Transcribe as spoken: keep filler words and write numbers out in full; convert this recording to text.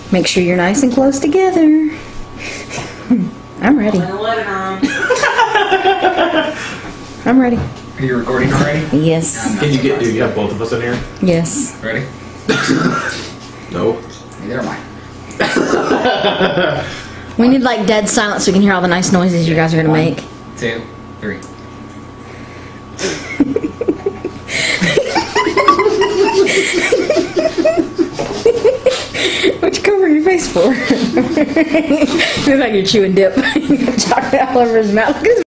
Make sure you're nice and close together. I'm ready. I'm ready. Are you recording already? Yes. Can you get, do you have both of us in here? Yes. Ready? No. Neither am I. We need like dead silence so we can hear all the nice noises you guys are gonna One, make. Two, three. What'd you cover your face for? Looks like you're chewing dip. Chocolate all over his mouth. Look at his